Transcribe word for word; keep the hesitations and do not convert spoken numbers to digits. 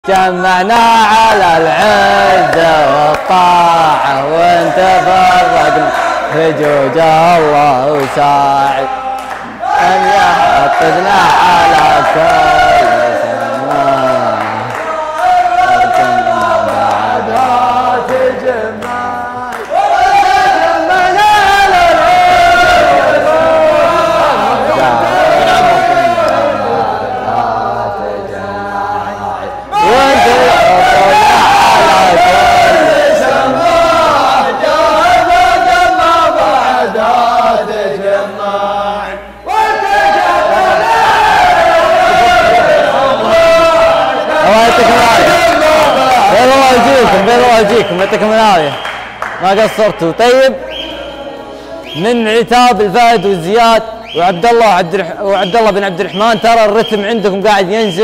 جمعنا على العزة والطاعة وانت فرقنا حجوج الله وساعد أن يحفظنا على كل سماء أركنا بعد تجمع جمعنا على العزة بين الله يجيكم يعطيكم العافية ما قصرتوا. طيب من عتاب الفهد وزياد وعبد الله وعبد الله بن عبد الرحمن ترى الرتم عندكم قاعد ينزل.